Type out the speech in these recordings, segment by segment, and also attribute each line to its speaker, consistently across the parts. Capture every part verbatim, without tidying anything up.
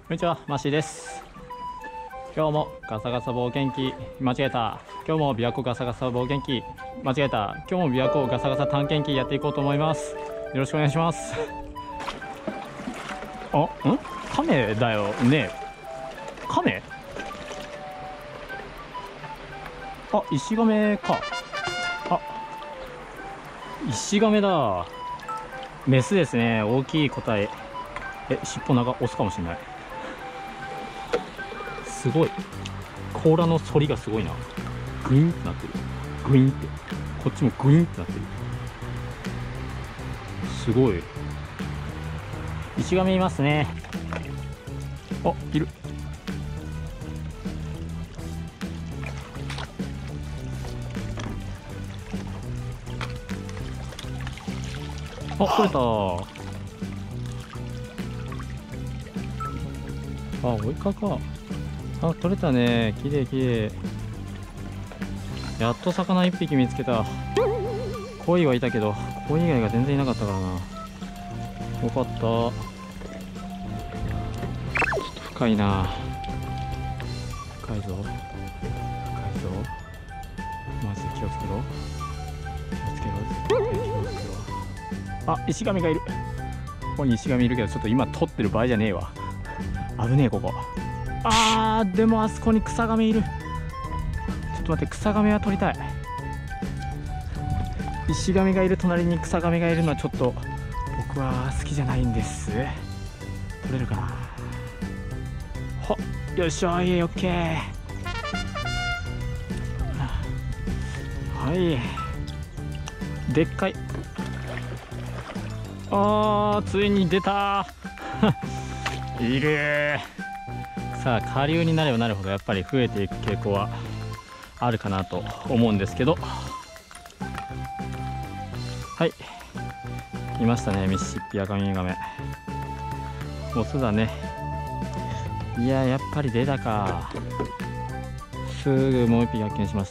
Speaker 1: こんにちは、マッシーです。今日もガサガサ冒険記間違えた。今日も琵琶湖ガサガサ冒険記間違えた。今日も琵琶湖ガサガサ探検記やっていこうと思います。よろしくお願いします。あ、ん？カメだよね。カメ？あ、イシガメか。あ、イシガメだ。メスですね。大きい個体。え、尻尾長オスかもしれない。すごい。甲羅の反りがすごいな。グインってなってる。グインって。こっちもグインってなってる。すごい。イシガメいますね。あ、いる。あ、取れた。あ、追いかか。あ、取れたね。きれいきれい。やっと魚一匹見つけた。鯉はいたけど、鯉以外が全然いなかったからな。よかった。ちょっと深いな。深いぞ。深いぞ。マジで気をつけろ。気をつけろ。気をつけろ。あ、イシガメがいる。ここにイシガメいるけど、ちょっと今取ってる場合じゃねえわ。危ねえ、ここ。あー、でもあそこにクサガメいる。ちょっと待って、クサガメは取りたい。イシガメがいる隣にクサガメがいるのはちょっと僕は好きじゃないんです。取れるかな。ほっ、よいしょい、オッケー。はい、でっかい。あー、ついに出たいる。さあ、下流になればなるほどやっぱり増えていく傾向はあるかなと思うんですけど、はい、いましたね、ミシシッピアカミウミガメ。オスだね。いや、やっぱり出たか。すぐもう一匹発見しました。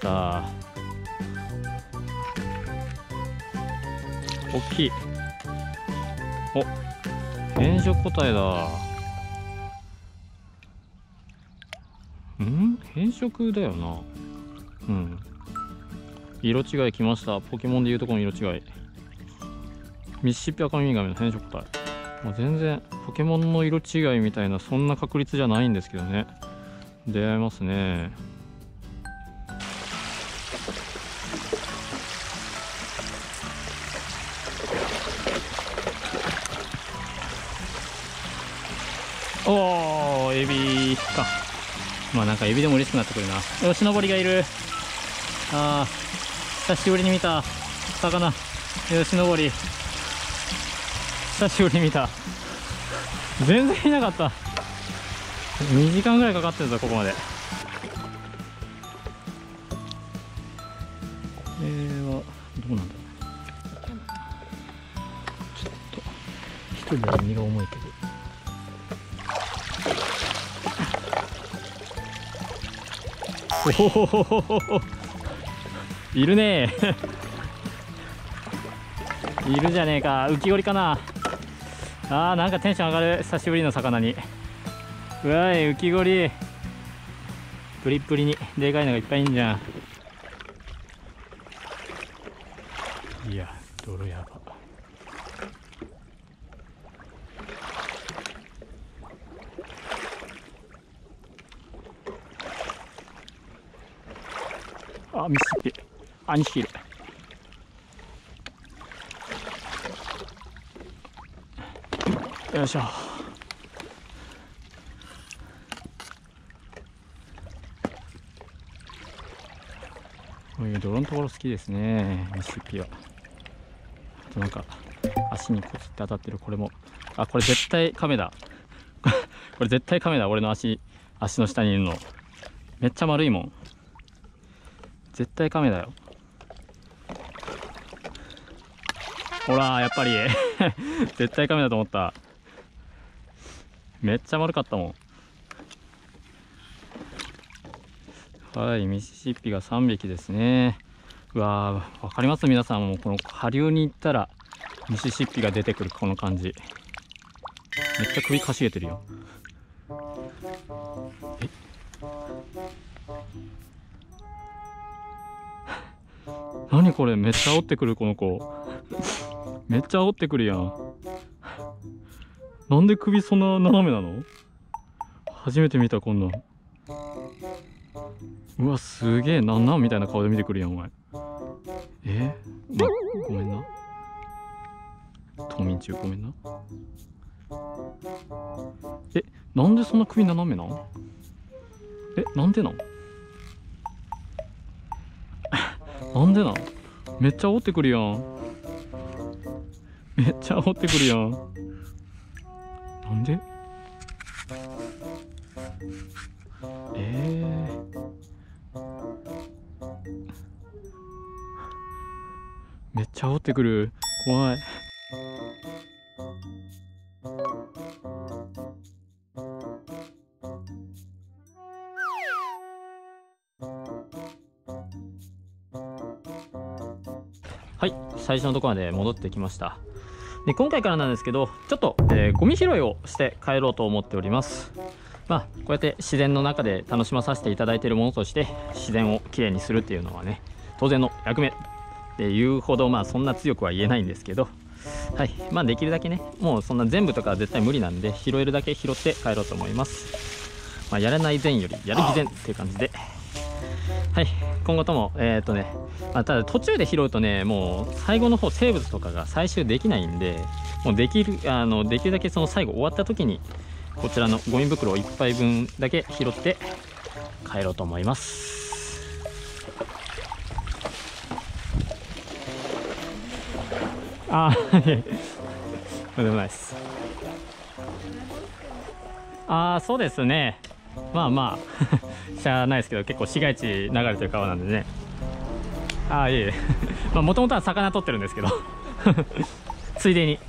Speaker 1: 大きい。お、変色個体だ。ん？変色だよな。うん。色違いきました。ポケモンでいうとこの色違い。ミシシッピアカミウミガメの変色個体。もう全然ポケモンの色違いみたいなそんな確率じゃないんですけどね。出会えますね。おー、エビか。まあなんかエビでも嬉しくなってくるな。よしのぼりがいる。あー、久しぶりに見た魚。よしのぼり久しぶりに見た。全然いなかった。にじかんぐらいかかってるぞ、ここまで。これはどうなんだろう。ちょっと一人は身が重いけど。おほほほほほ、いるねいるじゃねえか。浮き彫りかな。あー、なんかテンション上がる。久しぶりの魚に。うわい、浮き彫りプリップリにでかいのがいっぱいいんじゃん。いや、泥やば。あ、ミシシッピ。あ、にひきいる。よいしょ。こういう泥のところ好きですね、ミシシッピは。あとなんか足にコツって当たってるこれも。あ、これ絶対カメだこれ絶対カメだ。俺の足足の下にいるのめっちゃ丸いもん。絶対カメだよ。ほら、やっぱり絶対カメだと思った。めっちゃ丸かったもん。はい、ミシシッピがさんびきですね。うわー、わかります皆さんも。この下流に行ったらミシシッピが出てくるこの感じ。めっちゃ首かしげてるよ。 何これ、めっちゃ煽ってくるこの子。めっちゃ煽ってくるやん。なんで首そんな斜めなの？初めて見たこんなん。うわ、すげえ、なんなんみたいな顔で見てくるやんお前。えー、ま、ごめんな。冬眠中ごめんな。え、なんでそんな首斜めなん？え、なんでなんなんでなん？めっちゃ煽ってくるやん。めっちゃ煽ってくるやん。なんで？えー、めっちゃ煽ってくる。怖い。はい、最初のところまで戻ってきました。で、今回からなんですけど、ちょっと、えー、ゴミ拾いをして帰ろうと思っております。まあ、こうやって自然の中で楽しまさせていただいているものとして、自然をきれいにするっていうのはね、当然の役目っていうほど、まあそんな強くは言えないんですけど、はい、まあできるだけね、もうそんな全部とかは絶対無理なんで、拾えるだけ拾って帰ろうと思います。まあ、やらない善よりやる偽善っていう感じで、はい、今後とも、えっとね、まあ、ただ途中で拾うとね、もう最後の方生物とかが採集できないんで、もうできる、あの、できるだけその最後終わった時に、こちらのゴミ袋いっぱいぶんだけ拾って帰ろうと思います。ああ、いえ、とんでもないです。ああ、そうですね。まあまあしゃあないですけど、結構市街地流れてる川なんでね。ああ、いえいえまあもともとは魚取ってるんですけどついでに。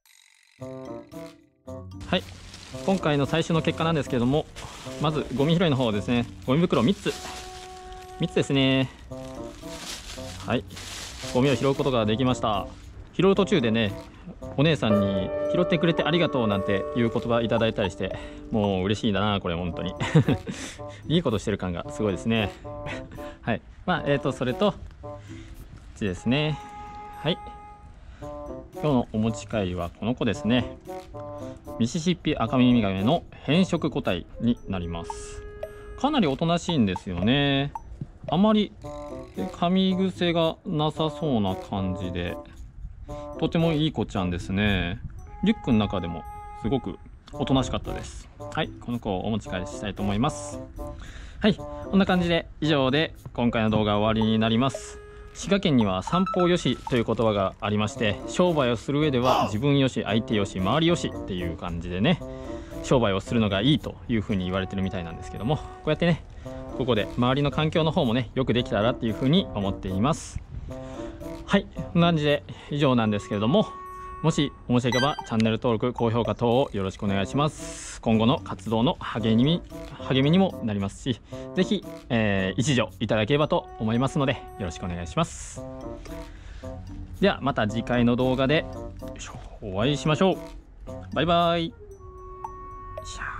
Speaker 1: はい、今回の最終の結果なんですけども、まずゴミ拾いの方ですね。ゴミ袋みっつみっつですね。はい、ゴミを拾うことができました。拾う途中でね、お姉さんに拾ってくれてありがとうなんていう言葉いただいたりして、もう嬉しいんだなこれ本当にいいことしてる感がすごいですねはい、まあえーとそれとこっちですね。はい、今日のお持ち帰りはこの子ですね。ミシシッピアカミミガメの変色個体になります。かなりおとなしいんですよね。あまり噛み癖がなさそうな感じで、とてもいい子ちゃんですね。リュックの中でもすごくおとなしかったです。はい、この子をお持ち帰りしたいと思います。はい、こんな感じで以上で今回の動画は終わりになります。滋賀県には三方よしという言葉がありまして、商売をする上では自分よし相手よし周りよしっていう感じでね、商売をするのがいいというふうに言われてるみたいなんですけども、こうやってね、ここで周りの環境の方もねよくできたらっていうふうに思っています。はい、こんな感じで以上なんですけれども、もし面白ければチャンネル登録高評価等をよろしくお願いします。今後の活動の励み励みにもなりますし、ぜひ、えー、一助いただければと思いますのでよろしくお願いします。ではまた次回の動画でお会いしましょう。バイバイ。